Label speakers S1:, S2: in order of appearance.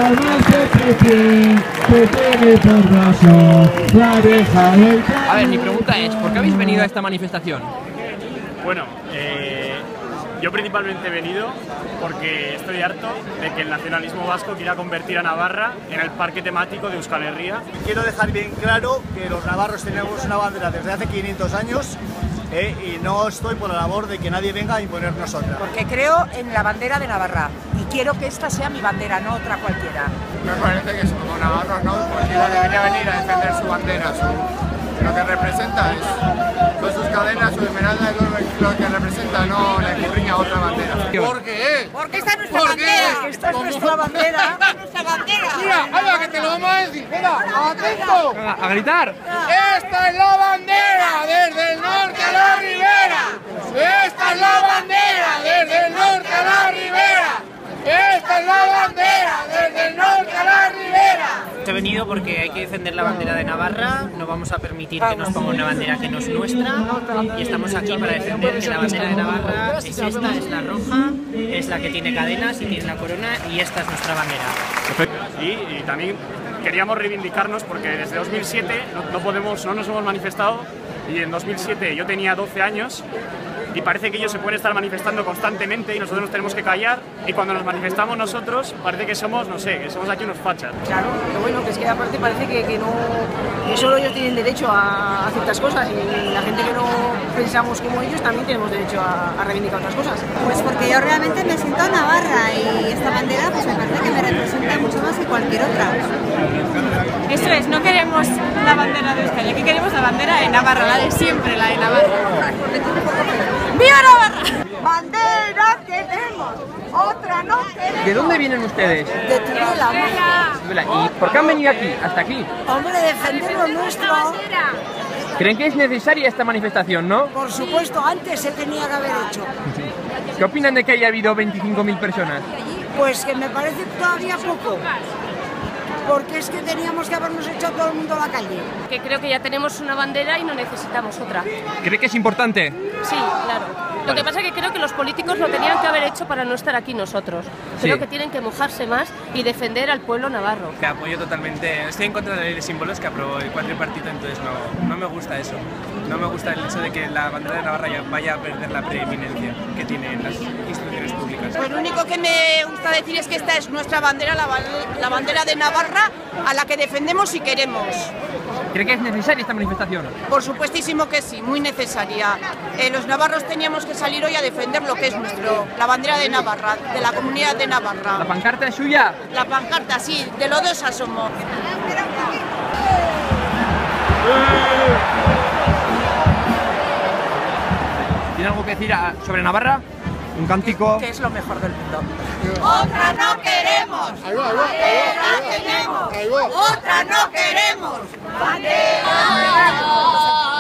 S1: A ver, mi pregunta es, ¿por qué habéis venido a esta manifestación?
S2: Bueno, yo principalmente he venido porque estoy harto de que el nacionalismo vasco quiera convertir a Navarra en el parque temático de Euskal Herria.
S3: Quiero dejar bien claro que los navarros tenemos una bandera desde hace 500 años y no estoy por la labor de que nadie venga a imponernos otra.
S4: Porque creo en la bandera de Navarra y quiero que esta sea mi bandera, no otra cualquiera.
S5: Me parece que como navarros no, cualquiera debería venir a defender su bandera, lo que representa es con sus cadenas, su esmeralda es lo que representa, no la curriña a otra bandera.
S4: ¿Por qué? Porque esta es nuestra bandera. Esta es nuestra bandera. Esta es nuestra bandera.
S5: Mira, habla que te lo vamos a decir. Venga, atento.
S1: A gritar.
S5: Esta es la bandera desde el norte a la ribera. Esta es la bandera desde el norte a la ribera. Esta es la bandera desde el norte a la ribera.
S6: He venido porque hay que defender la bandera de Navarra, no vamos a permitir que nos ponga una bandera que no es nuestra y estamos aquí para defender que la bandera de Navarra es esta, es la roja, es la que tiene cadenas y tiene la corona y esta es nuestra bandera.
S2: Y también queríamos reivindicarnos porque desde 2007 no nos hemos manifestado y en 2007 yo tenía 12 años y parece que ellos se pueden estar manifestando constantemente y nosotros nos tenemos que callar y cuando nos manifestamos nosotros parece que somos, no sé, que somos aquí unos fachas.
S4: Claro, pero bueno, que es que aparte parece que solo ellos tienen derecho a ciertas cosas y la gente que no pensamos como ellos también tenemos derecho a reivindicar otras cosas.
S7: Pues porque yo realmente me siento navarra y esta bandera pues me parece que me representa mucho más que cualquier otra.
S8: Eso es, no queremos la bandera de Euskadi, aquí queremos la bandera de Navarra, la de siempre, la de Navarra. ¡Viva Navarra!
S4: ¡Bandera queremos! ¡Otra no queremos!
S1: ¿De dónde vienen ustedes?
S4: De Tudela.
S1: ¿Y por qué han venido aquí, hasta aquí?
S4: Hombre, defender lo nuestro.
S1: ¿Creen que es necesaria esta manifestación, no?
S4: Por supuesto, antes se tenía que haber hecho.
S1: ¿Qué opinan de que haya habido 25.000 personas?
S4: Pues que me parece todavía poco. Porque es que teníamos que habernos echado todo el mundo a la calle.
S8: Que creo que ya tenemos una bandera y no necesitamos otra.
S1: ¿Cree que es importante?
S8: Sí, claro. Lo que pasa es que creo que los políticos lo tenían que haber hecho para no estar aquí nosotros. Creo que tienen que mojarse más y defender al pueblo navarro.
S9: Que apoyo totalmente. Estoy en contra de la ley de símbolos que aprobó el cuatripartito, entonces no me gusta eso. No me gusta el hecho de que la bandera de Navarra vaya a perder la preeminencia que tiene en las instituciones públicas.
S4: Pues lo único que me gusta decir es que esta es nuestra bandera, la bandera de Navarra, a la que defendemos y queremos.
S1: ¿Cree que es necesaria esta manifestación?
S4: Por supuestísimo que sí, muy necesaria. Los navarros teníamos que salir hoy a defender lo que es nuestro, la bandera de Navarra, de la comunidad de Navarra.
S1: ¿La pancarta es suya?
S4: La pancarta, sí, de Lodosa somos.
S1: ¿Tiene algo que decir sobre Navarra? ¿Un cántico?
S4: Que es lo mejor del mundo.
S7: ¡Otra no queremos! ¡Bandera tenemos! ¡Otra no queremos! ¡Bandera!